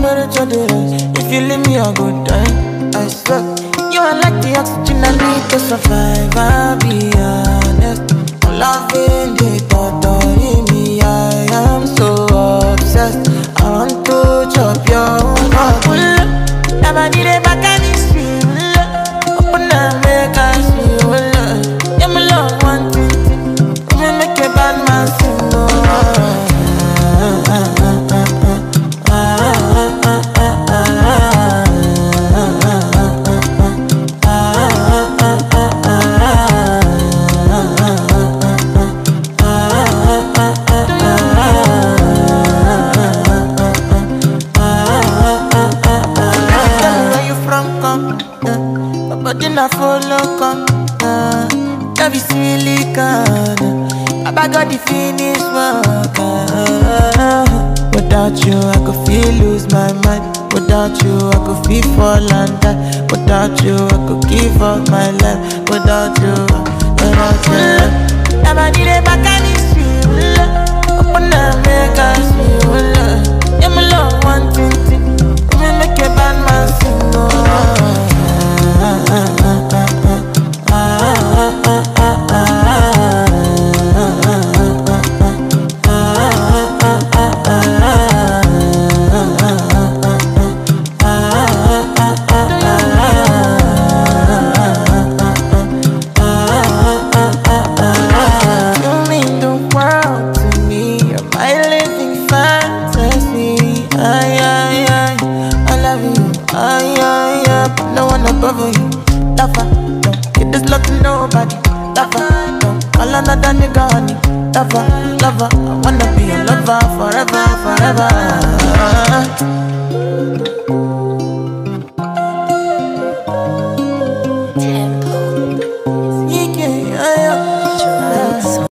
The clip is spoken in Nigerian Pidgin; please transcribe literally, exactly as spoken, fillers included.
temperature dey rise. If you leave me, I go die. I swear. You are like the oxygen I need to survive. I'll be honest. Loving the thought of me, I am so obsessed. I want to chop your heart. Never did it back and it's real. Open up, make us feel. Yeah, my love one thing. Me make a bad man sing. But then I follow come, uh, that be silicon. I got the finish work. Uh, without you, I could feel lose my mind. Without you, I could feel fall and die. Without you, I could give up my life. Without you, without you, never did it back and it's real. Open up, make us feel. Yeah, my love one thing, me make a bad man sing. Oh. Nobody, lover, don't call another nigga honey. Lover, lover, I wanna be a lover forever, forever.